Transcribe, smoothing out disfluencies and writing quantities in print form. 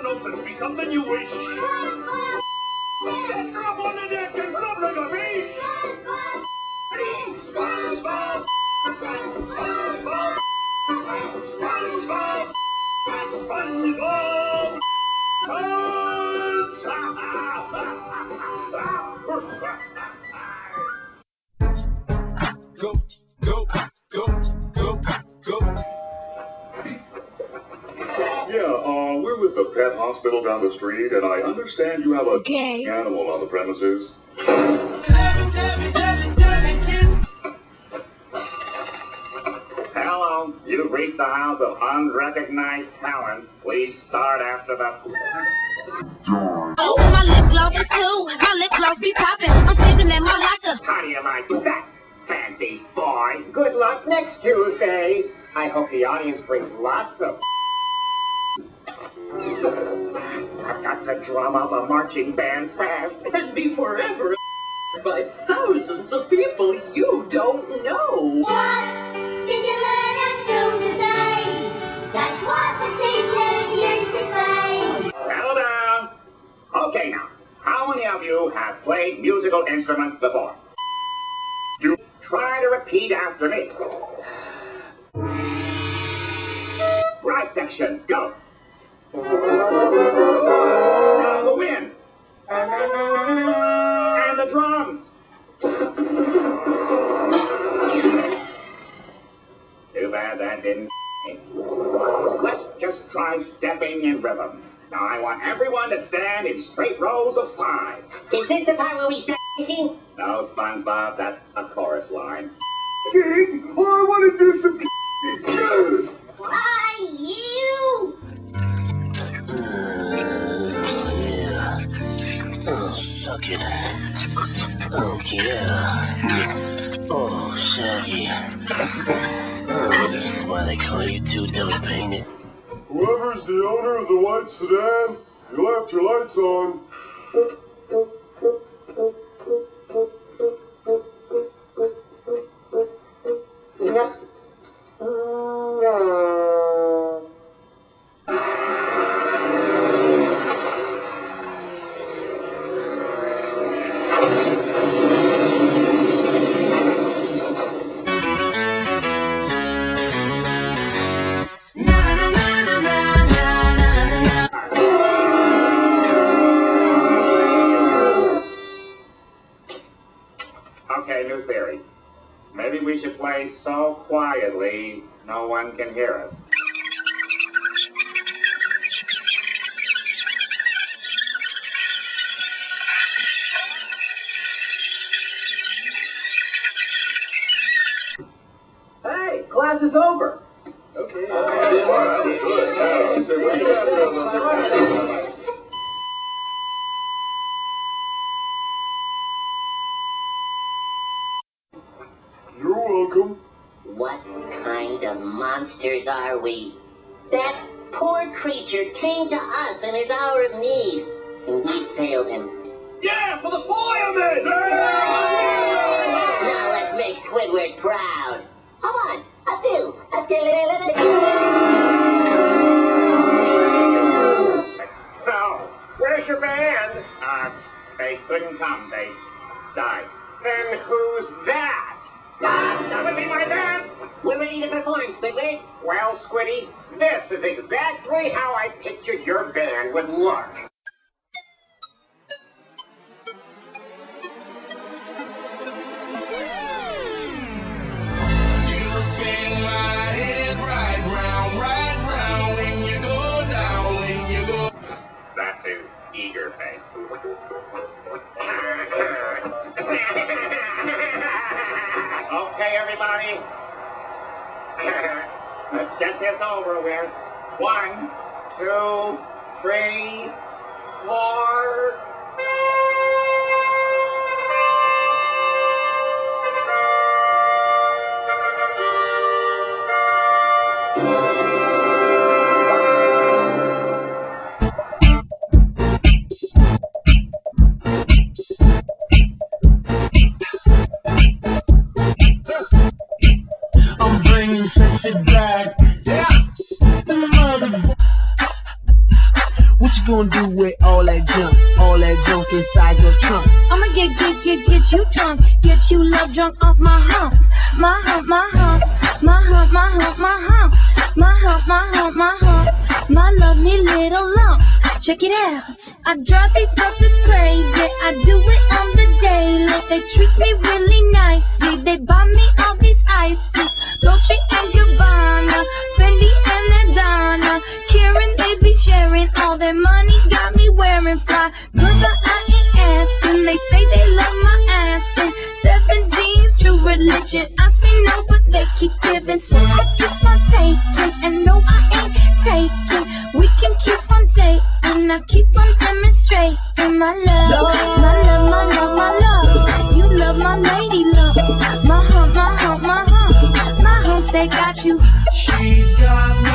notes and be something you wish. Let's drop on the deck and flop like a fish. SpongeBob, SpongeBob, SpongeBob, SpongeBob. Go, go, go, go, go. Yeah, we're with the pet hospital down the street, and I understand you have a animal on the premises. Hello, you've reached the house of unrecognized talent. Please start after the... Oh, my lip gloss is cool. My lip gloss be popping. I'm sleeping in my locker. How do you like that, fancy boy? Good luck next Tuesday. I hope the audience brings lots of... I've got to drum up a marching band fast And be forever by thousands of people you don't know. What did you learn at school today? That's what the teachers used to say. Settle down. Okay now, how many of you have played musical instruments before? Do try to repeat after me. Brass section, go. Now the wind. And the drums. Too bad that didn't. Let's just try stepping in rhythm. Now I want everyone to stand in straight rows of 5. Is this the part where we start singing? No, SpongeBob, that's a chorus line. King, I want to do some Why, you? Oh, suck it. Oh, yeah. Oh, Shaggy. Oh, this is why they call you two-dope painted. Whoever's the owner of the white sedan, you left your lights on. Okay, new theory. Maybe we should play so quietly no one can hear us. Hey, class is over. Okay. You're welcome. What kind of monsters are we? That poor creature came to us in his hour of need, and we failed him. Yeah, for the firemen! Now let's make Squidward proud. A 1, a 2, a skeleton. So, where's your band? They couldn't come. They died. Then who's that? That would be my band! We're ready to perform, Squidward. Well, Squiddy, this is exactly how I pictured your band would look. That's his eager face. Okay, everybody. Let's get this over with. 1, 2, 3, 4. I'm bringing sexy back. Yeah. The mother. What you gonna do with all that junk inside your trunk? I'ma get you drunk, get you love drunk off my hump, my hump, my hump, my hump, my hump, my hump, my hump, my hump, my hump, my lovely little lumps. Check it out. I drive these brothers crazy. I do it on the daily. They treat me really nicely. They buy me all these ices, Dolce and Gabbana, Fendi and Adana. Karen, they be sharing all their money. Got me wearing fly. Girl, but I ain't asking. They say they love my ass and 7 jeans, true religion. I say no, but they keep giving, so I keep on taking. And no, I ain't taking. We can keep on dating. I keep on demonstrating my love, my love, my love, my love. You love my lady love. My hump, my hump, my hump. My humps, they got you. She's got